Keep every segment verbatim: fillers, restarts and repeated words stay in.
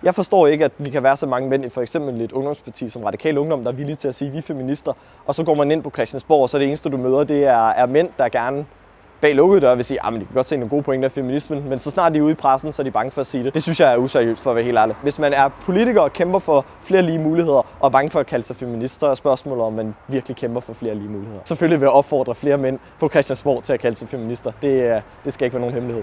Jeg forstår ikke, at vi kan være så mange mænd i for eksempel et ungdomsparti som Radikal Ungdom, der er villige til at sige, at vi er feminister, og så går man ind på Christiansborg, og så det eneste, du møder, det er, er mænd, der gerne bag lukkede døre vil sige, at de kan godt se nogle gode pointer af feminismen, men så snart de er ude i pressen, så er de bange for at sige det. Det synes jeg er useriøst, for at være helt ærlig. Hvis man er politiker og kæmper for flere lige muligheder, og er bange for at kalde sig feminist, så er spørgsmålet, om man virkelig kæmper for flere lige muligheder. Selvfølgelig vil jeg opfordre flere mænd på Christiansborg til at kalde sig feminister. Det, det skal ikke være nogen hemmelighed.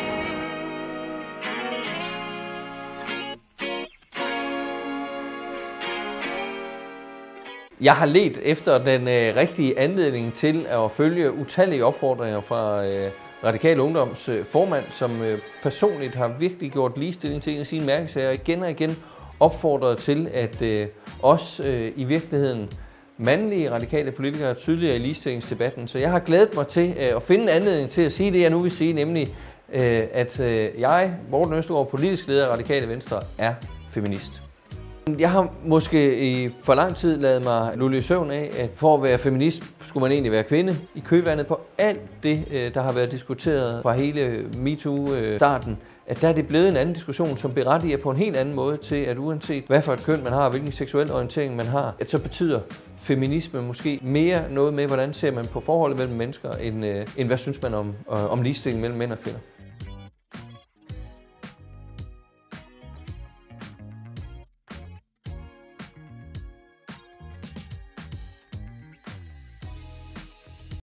Jeg har ledt efter den øh, rigtige anledning til at følge utallige opfordringer fra øh, Radikal Ungdoms øh, formand, som øh, personligt har virkelig gjort ligestilling til en af sine mærkesager, og igen og igen opfordret til, at øh, os øh, i virkeligheden mandlige radikale politikere er tydeligere i ligestillingsdebatten. Så jeg har glædet mig til øh, at finde en anledning til at sige det, jeg nu vil sige, nemlig øh, at øh, jeg, Morten Østergaard, politisk leder af Radikale Venstre, er feminist. Jeg har måske i for lang tid ladet mig lulle i søvn af, at for at være feminist skulle man egentlig være kvinde. I køvandet på alt det, der har været diskuteret fra hele MeToo-starten, at der er det blevet en anden diskussion, som berettiger på en helt anden måde til, at uanset hvad for et køn man har, hvilken seksuel orientering man har, at så betyder feminisme måske mere noget med, hvordan ser man på forholdet mellem mennesker, end, end hvad synes man om, om ligestilling mellem mænd og kvinder.